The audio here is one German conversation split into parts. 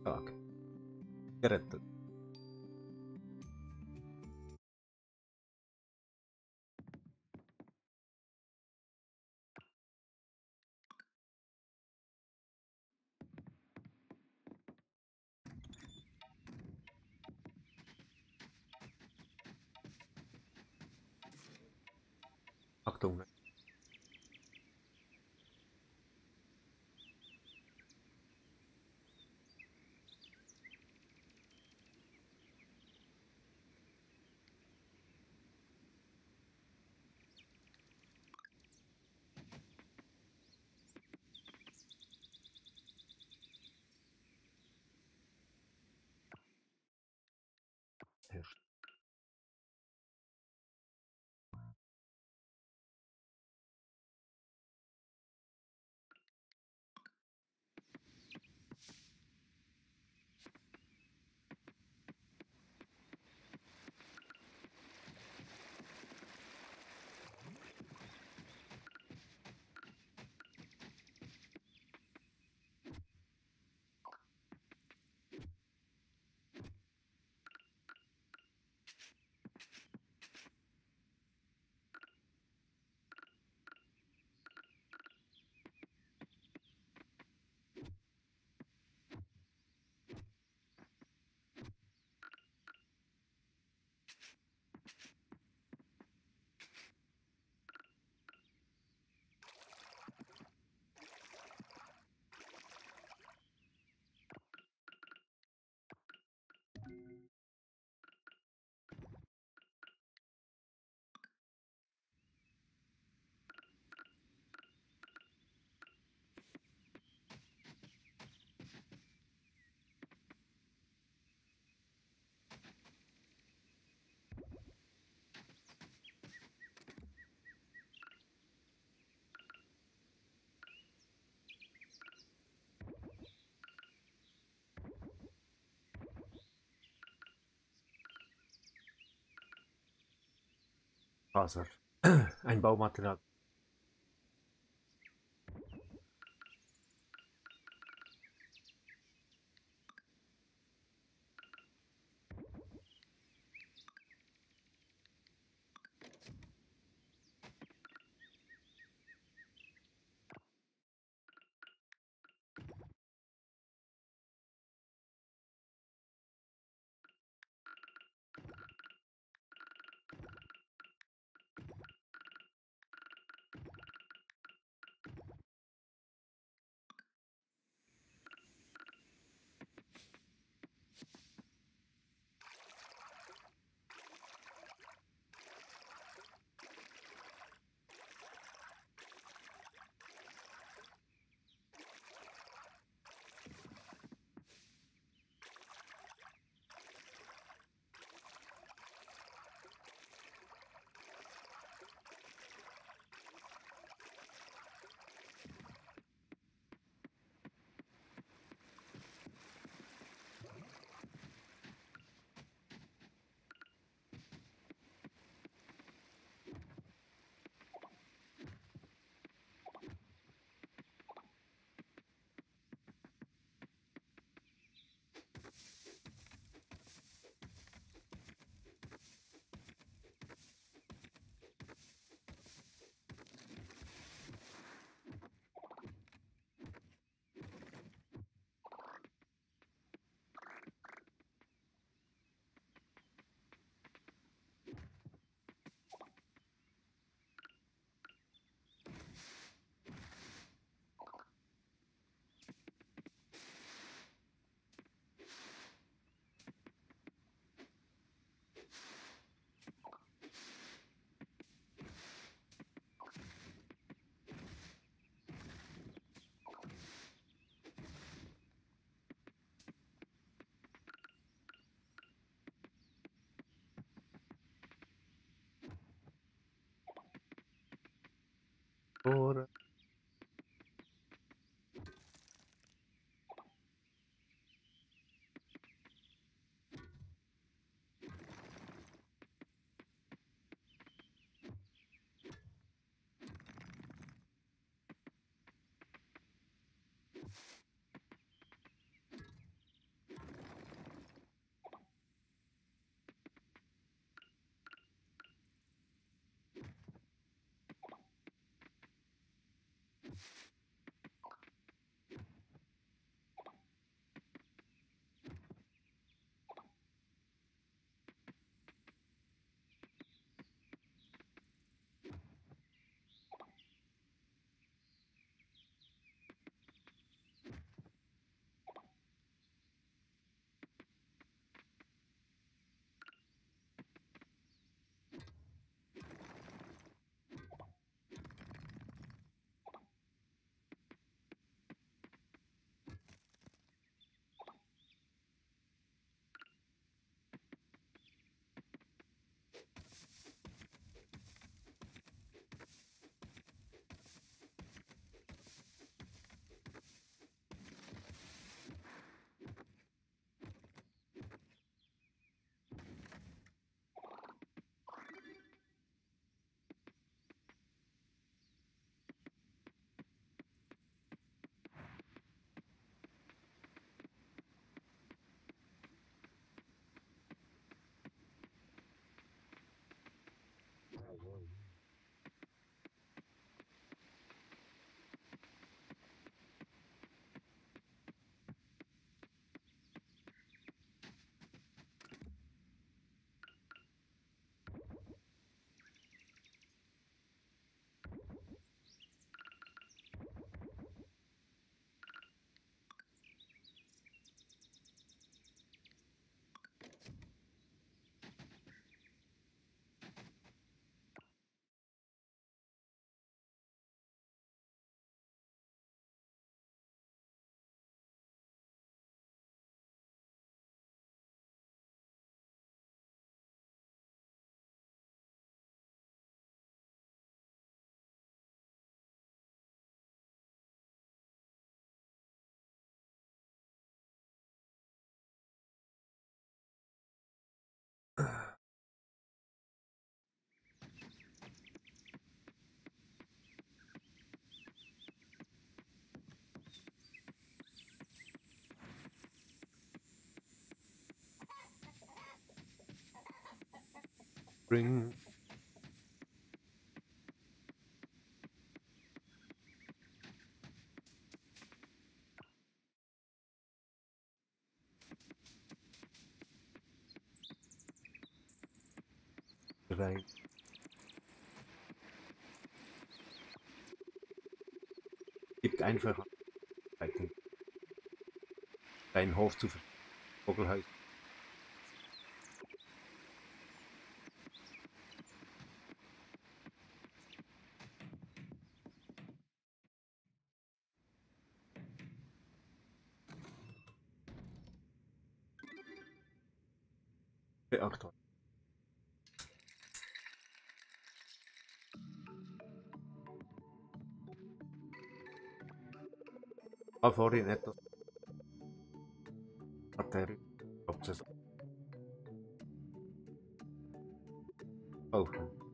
Tak, keretty. Achtung. Faser. Ein Baumaterial. Ora. Bring. Rein. Gibt einfach deinen Hof zu Vogelhaus. Beachtung. War vorhin etwas Arterie. Oh.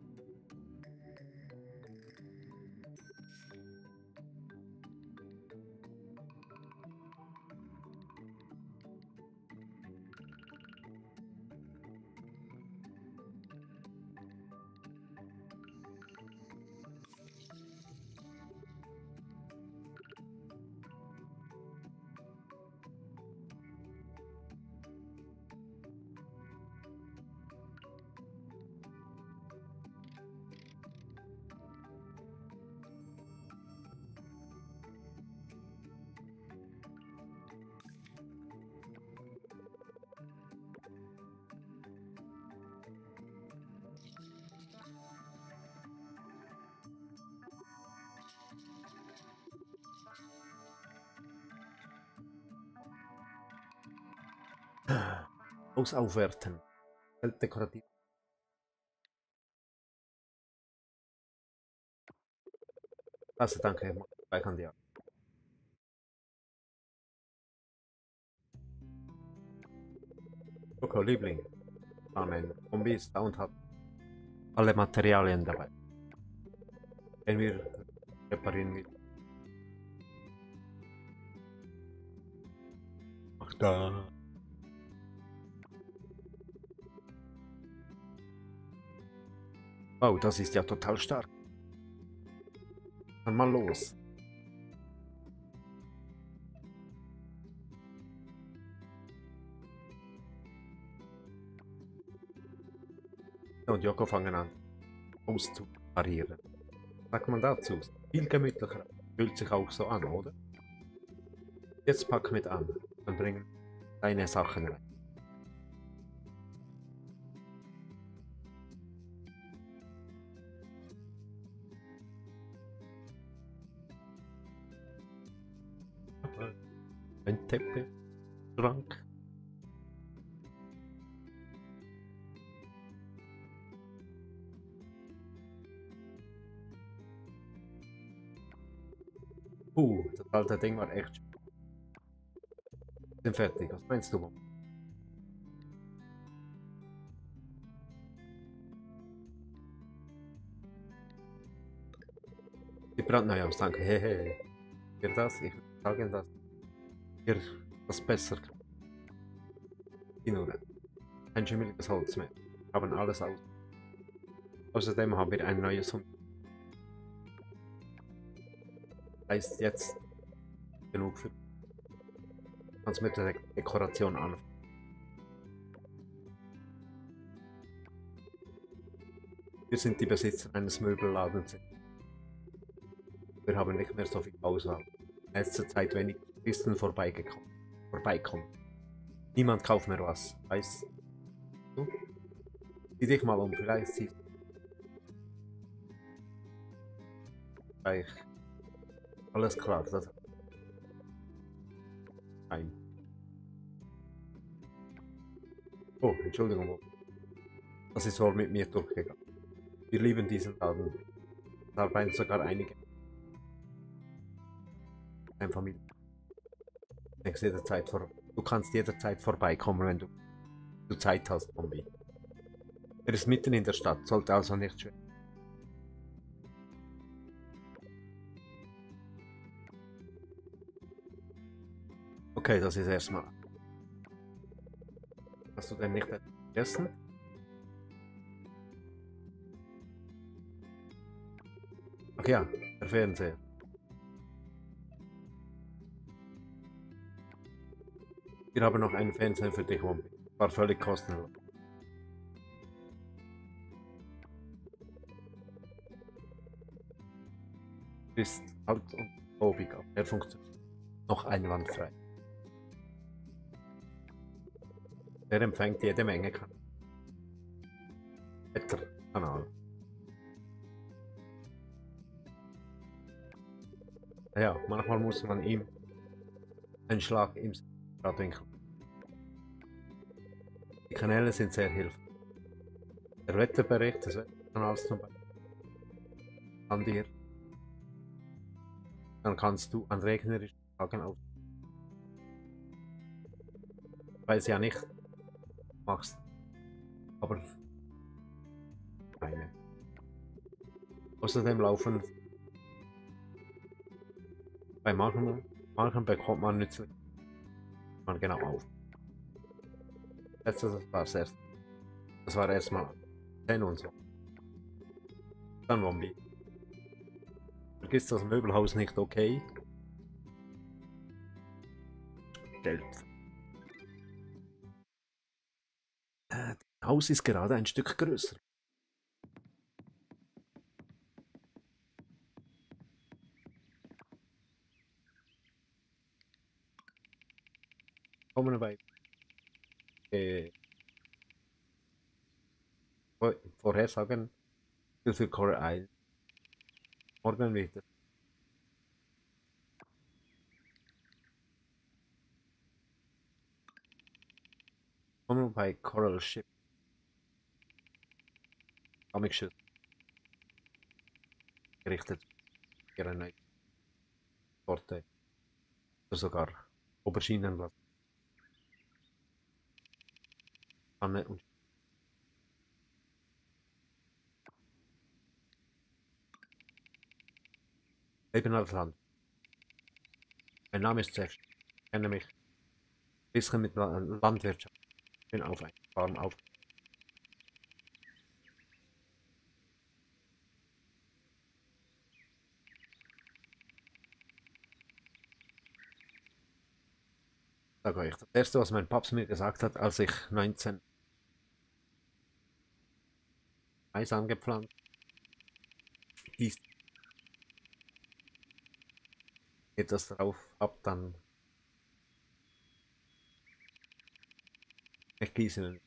Aus aufwerten. Dekorativ. Also danke, gleich an dir. Okay, Liebling. Amen. Kombi ist da und hat alle Materialien dabei. Wenn wir reparieren mit. Ach da. Oh, das ist ja total stark. Dann mal los. Und Joko fangen an auszuparieren. Sagt man dazu? Viel gemütlicher. Fühlt sich auch so an, oder? Jetzt pack mit an. Dann bringen deine Sachen rein. Ein Teppich, Schrank. Das alte Ding war echt schön. Sind fertig, was meinst du? Die brandneu aus, danke. Hehe. Für das, ich würde sagen, dass ihr das besser könnt. Nur ein schimmeliges Holz mehr. Haben alles aus. Außerdem haben wir ein neues Hund. Heißt jetzt genug für uns mit der Dekoration an. Wir sind die Besitzer eines Möbelladens. Wir haben nicht mehr so viel Auswahl. In letzter Zeit wenig Touristen vorbeikommen. Niemand kauft mehr was, weißt du? Sieh dich mal um, vielleicht siehst du gleich. Alles klar, das nein. Oh, Entschuldigung. Das ist wohl mit mir durchgegangen. Wir lieben diesen Laden. Da arbeiten sogar einige in Familie. Du kannst jederzeit vorbeikommen, wenn du Zeit hast, Bombi. Er ist mitten in der Stadt, sollte also nicht schwer. Okay, das ist erstmal. Hast du denn nicht gegessen? Ach ja, der Fernseher. Wir haben noch einen Fernseher für dich, Bombi. War völlig kostenlos. Ist alt und obig, aber er funktioniert noch einwandfrei. Er empfängt jede Menge Kanal. Ja, manchmal muss man ihm einen Schlag im Radwinkel. Die Kanäle sind sehr hilfreich. Der Wetterbericht des Wetterkanals zum Beispiel an dir. Dann kannst du an regnerischen Tagen auf. Weiß ja nicht, machst. Aber keine. Außerdem laufen bei manchen bekommt man nützlich man genau auf. Das war erstmal 10 und so. Dann Wombi. Vergiss das Möbelhaus nicht, okay? Geld. Das Haus ist gerade ein Stück größer. Kommen wir bei Vorhersagen für Core 1. Morgen wieder. Kommen wir bei Coral Ship. Comic gerichtet. Ihre neue Sorte. Oder sogar Auberginenblatt. Pfanne und Leben als Land. Mein Name ist Jeff. Ich kenne mich ein bisschen mit Landwirtschaft. Ich bin auf einer Farm auf. Sag euch, das erste, was mein Papst mir gesagt hat, als ich 19 Mais angepflanzt, hieß, geht das drauf ab, dann nicht gießen.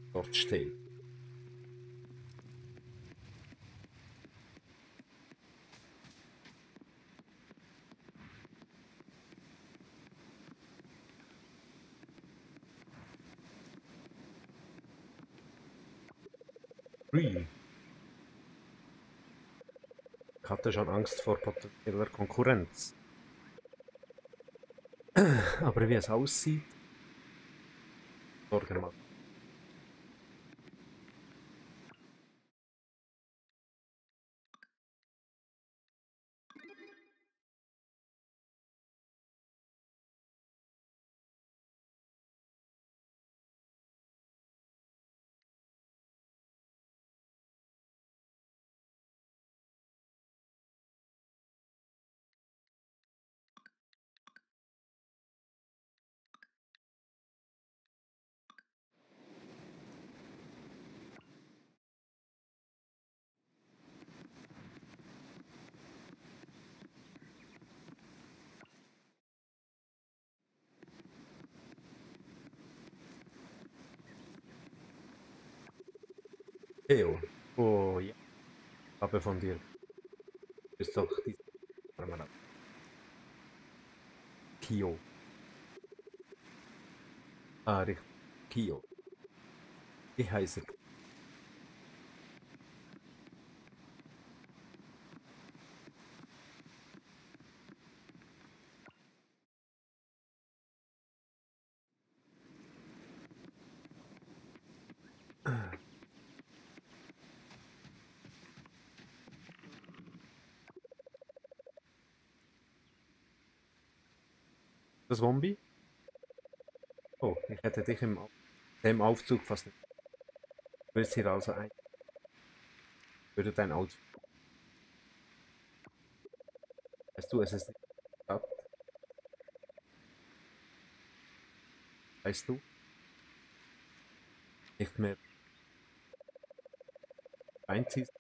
dort steht. Ui. Ich hatte schon Angst vor potenzieller Konkurrenz. Aber wie es aussieht, Sorgen macht. Theo, oh ja, habe von dir. Ist doch die Kio. Ah, richtig. Kio. Ich heiße. Das Zombie? Oh, ich hätte dich dem Aufzug fast nicht. Du willst hier also ein. Würde dein Auto. Weißt du, es ist nicht Stadt, weißt du, nicht mehr einziehst.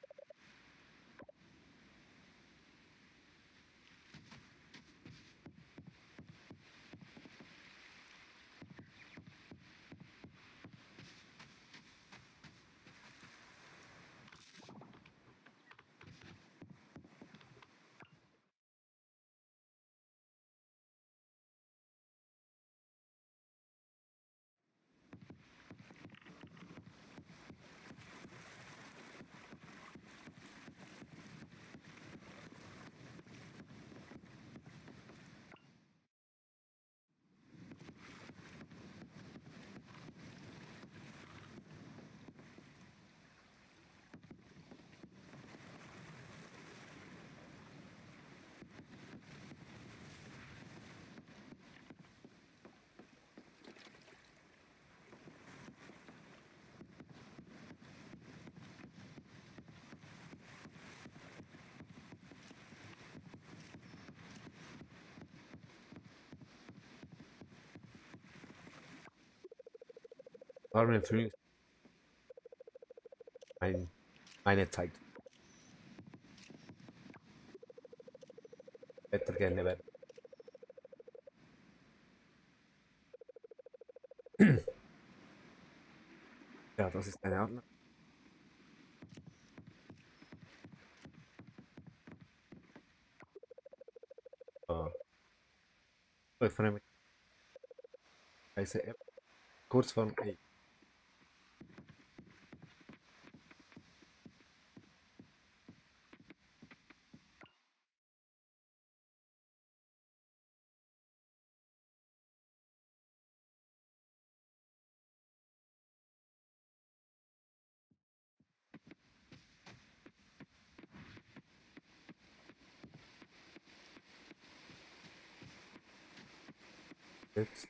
Warme Frühling, mein, meine Zeit. Wetter gerne werden. Ja, das ist eine Art. Ah, öffne mit dieser App. Kurzform, ey. Jetzt.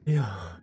Ja,